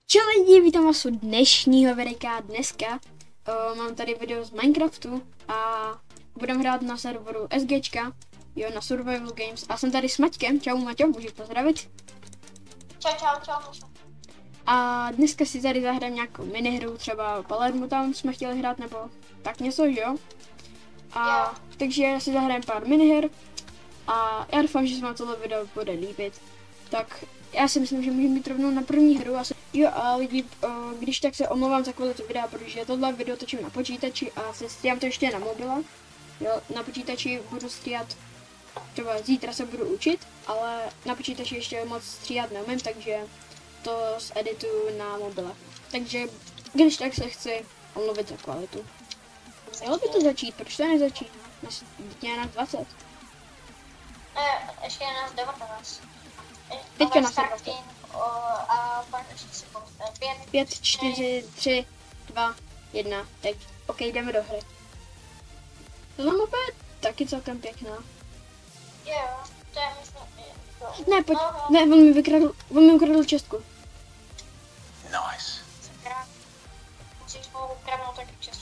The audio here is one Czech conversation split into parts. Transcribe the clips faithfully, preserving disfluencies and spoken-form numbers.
Čau lidi, vítám vás u dnešního videa. Dneska uh, mám tady video z Minecraftu a budeme hrát na serveru SGčka, jo, na Survival Games. A jsem tady s Maťkem. Čau Maťo, můžeš pozdravit? Čau, čau, čau. A dneska si tady zahrám nějakou minihru, třeba Palermo tam jsme chtěli hrát, nebo tak něco, že jo? A Jo. takže si zahrajeme pár miniher a já doufám, že se vám tohle video bude líbit. Tak já si myslím, že můžeme mít rovnou na první hru. A se... Jo a lidi, o, když tak se omlouvám za kvalitu videa, protože tohle video točím na počítači a se stříhám to ještě na mobile. Jo, na počítači budu stříhat, třeba zítra se budu učit, ale na počítači ještě moc stříhat neumím, takže to zedituju na mobile. Takže když tak se chci omluvit za kvalitu. Mělo by to začít, proč to nezačít? Je nás dvacet. Ne, ještě je nás devatenáct. Teďka nás je start in, o, a pak ještě si pět. Pět, čtyři, tři, dva, jedna, teď. OK, jdeme do hry. Tohle mapa je taky celkem pěkná. Jo, to je myslím, jo. Ne, pojď, Aha. ne, on mi vykradl, on mi ukradl čestku. Nice. Sakra. Musíš mu ukradnout taky čas.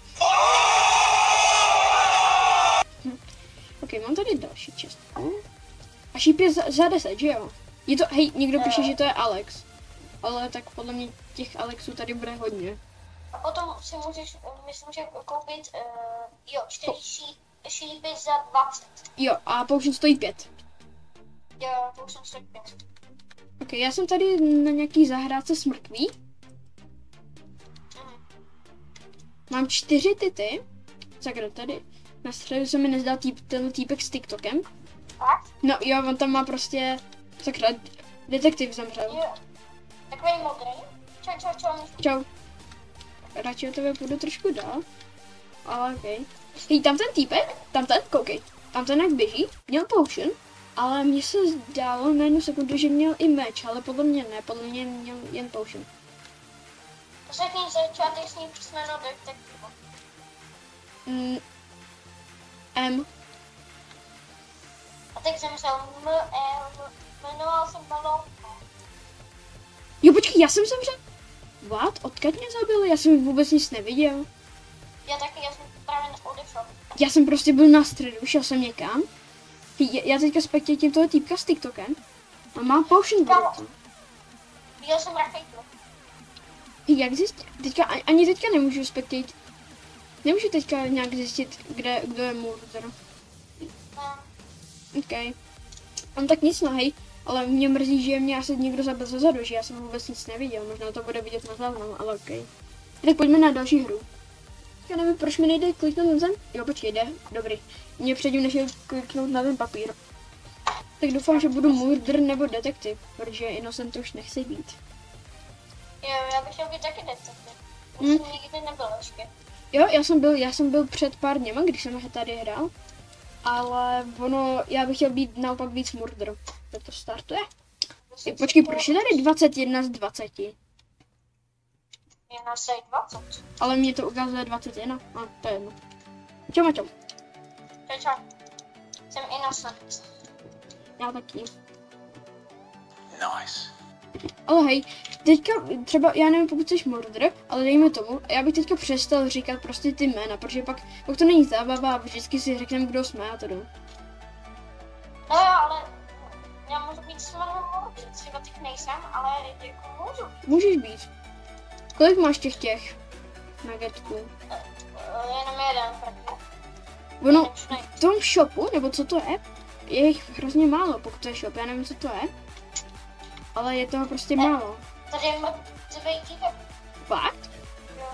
OK, mám tady další čestku. A šíp je za, za deset, že jo? Je to, hej, někdo píše, že to je Alex. Ale tak podle mě těch Alexů tady bude hodně. A potom si můžeš, myslím, že koupit, uh, jo, čtyři ší, šípy za dvacet. Jo, a poušen stojí pět. Jo, to už jsem stojí pět. OK, já jsem tady na nějaký zahrádce s mrkví. Mhm. Mám čtyři tyty. Sakra, tady. Na středu se mi nezdá týp, ten týpek s TikTokem. Tak? No jo, on tam má prostě, sakra, detektiv zemřel. Jo. Takový modrý. Čau, čau, čau. Čau. Radši o tebe půjdu trošku dál. Ale okej. Okay. Hej, tam ten týpek, tam ten, koukej. Tam ten jak běží, měl potion, ale mně se zdálo na jednu sekundu, že měl i meč, ale podle mě ne, podle mě měl jen potion. Řekni začáteční písmeno detektiva. Mm. M. A teď zemřel M, M, jmenoval jsem Malou. Jo, počkej, já jsem zemřel. What? Odkud mě zabil? Já jsem vůbec nic neviděl. Já taky, já jsem právě odešel. Já jsem prostě byl na středu, šel jsem někam. Hej, já teďka spektětím toho týpka s TikTokem. A má potion bolt. Viděl jsem raketu. Hej, jak zjistit? Teďka, ani- ani teďka nemůžu spektět. Nemůžu teďka nějak zjistit, kde, kdo je murder. No, OK. On tak nic nahej, ale mě mrzí, že mě asi někdo zabil zezadu, že já jsem vůbec nic neviděl. Možná to bude vidět na záznamu, ale OK. Tak pojďme na další hru. Já nevím, proč mi nejde kliknout na zem. Jo, počkej, jde. Dobrý. Mě předtím nešel kliknout na ten papír. Tak doufám, že budu murder nebo detektiv, protože innocent už nechci být. jo, já bych chtěl být taky detektiv. Hmm. Už jsem nikdy nebyl ještě. Jo, já jsem byl, já jsem byl před pár dněma, když jsem tady hrál. Ale ono, já bych chtěl být naopak víc murder. Tak to startuje. Jo, počkej, proč je tady dvacet jedna z dvaceti? Je nás tady dvacet. Ale mě to ukazuje dvacet jedna. A to je jedno. Čau, čau. Čau, čau. Jsem innocent. Já taky. Nice. Ale hej, teďka třeba, já nevím, pokud jsi murder, ale dejme tomu, já bych teďka přestal říkat prostě ty jména, protože pak, pak to není zábava a vždycky si řekneme, kdo jsme a to jdu. No jo, ale já můžu být s mnou třeba teď nejsem, ale jako můžu. Můžeš být. Kolik máš těch těch nuggetků? Uh, jenom jeden, prakticky. Ono, v tom shopu, nebo co to je, je jich hrozně málo, pokud to je shop, já nevím, co to je. Ale je toho prostě Ne. málo. Tady je mrtvý týpek. Fakt? Jo.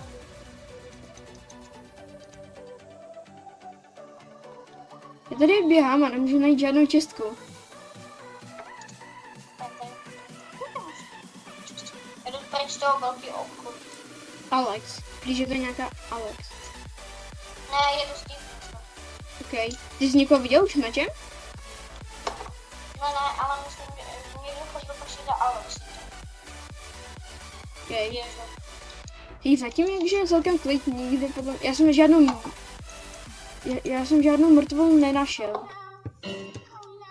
Já tady běhám a nemůžu najít žádnou čestku. Jdu pryč z toho velkého obchodu. Alex. Když je to nějaká Alex. Ne, jedu s tím. OK. Ty jsi někoho viděl už mečem? No ne, ale myslím, že někdo chodil prostě do Alex. OK. Ježu. Hej, zatím jakže je celkem klid, nikdy podle... Já jsem žádnou... Já, já jsem žádnou mrtvou nenašel.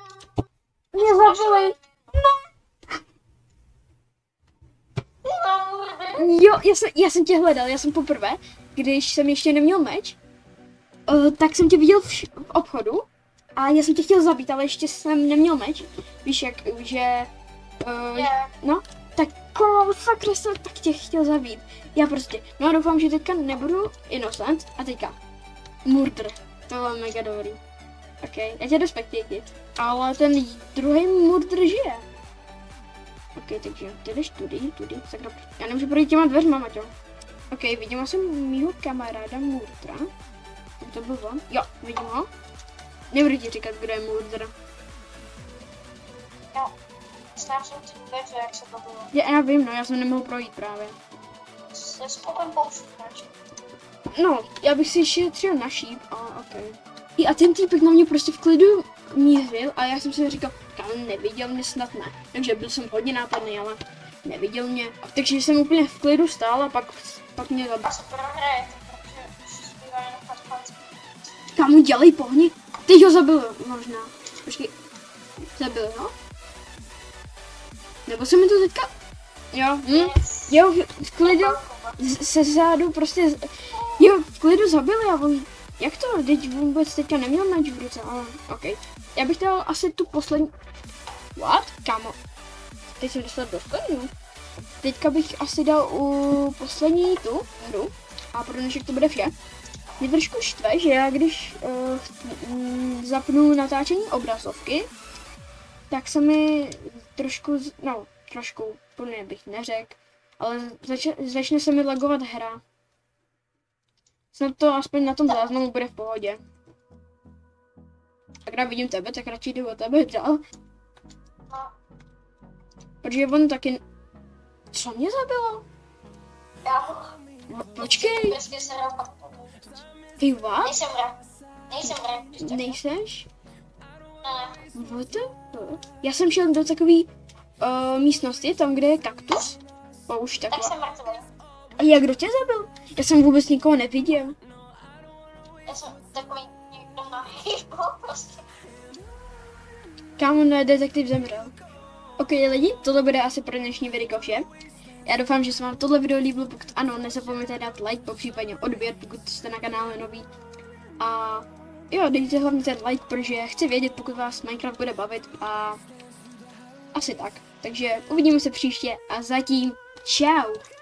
Mě zabili! No, Jo, já jsem, já jsem tě hledal, já jsem poprvé, když jsem ještě neměl meč, uh, tak jsem tě viděl v, š- v obchodu a já jsem tě chtěl zabít, ale ještě jsem neměl meč. Víš jak, že... Uh, Yeah. no, tak oh, sakra, jsem tak tě chtěl zabít. Já prostě, no a doufám, že teďka nebudu innocent a teďka murder, to bylo mega dobrý. Ok, já tě respektuji, kid. Ale ten druhý murder žije. Ok, takže ty jdeš tudy, tudy, sakra, já nemůžu projít těma dveřma, Maťo. Ok, vidím asi mýho kamaráda Murdra. To byl on? Jo, vidím ho. Nebudu ti říkat, kdo je Murdr. Jo. Znám jsem ty dveře, jak se to bylo. Já, já vím, no, já jsem nemohl projít právě. Se schopem pouštět. No, já bych si ještě třel na šíp, a ok. I a ten týpek na mě prostě v klidu mířil a já jsem si říkal, kam neviděl mě snad ne. Takže byl jsem hodně nápadný, ale neviděl mě. A takže jsem úplně v klidu stál a pak, pak mě zabil. A se prohrajete, protože už zbývá jenom patnáct. Kámo, dělej pohni. Teď ho zabil možná. Počkej. Zabil, no? Nebo se mi to teďka... Jo, hm? Yes. Jo, v, v klidu z- se zádu prostě... Z... Jo, v klidu zabil já on... Jak to? Teď vůbec teďka neměl meč v ruce, ale ok. Já bych dal asi tu poslední... What? Kámo. Teď jsem dostal do skledu. Teďka bych asi dal u poslední tu hru. A pro dnešek to bude vše. Mě trošku štve, že já když uh, mm, zapnu natáčení obrazovky, tak se mi trošku, z- no trošku, plně bych neřekl, ale zač- začne se mi lagovat hra. Snad to aspoň na tom záznamu bude v pohodě. Tak já vidím tebe, tak radši jdu o tebe dál. No, Protože on taky... Co mě zabilo? já... No, počkej, Prostě se hrál. ty what? Nejsem rap. Nejsem rap. když tak- Nejseš? Ne, What the fuck? Já jsem šel do takové uh, místnosti, tam, kde je kaktus. O, už tak takhle. jsem mrtvý. A jak kdo tě zabil? Já jsem vůbec nikoho neviděl. Já jsem takový někdo nahý, prostě. Kámo, ne, detektiv zemřel. Ok lidi, tohle bude asi pro dnešní video vše. Já doufám, že se vám tohle video líbilo, pokud ano, nezapomeňte dát like, popřípadně odběr, pokud jste na kanále nový. A jo, dejte hlavně ten like, protože chci vědět, pokud vás Minecraft bude bavit a asi tak. Takže uvidíme se příště a zatím čau.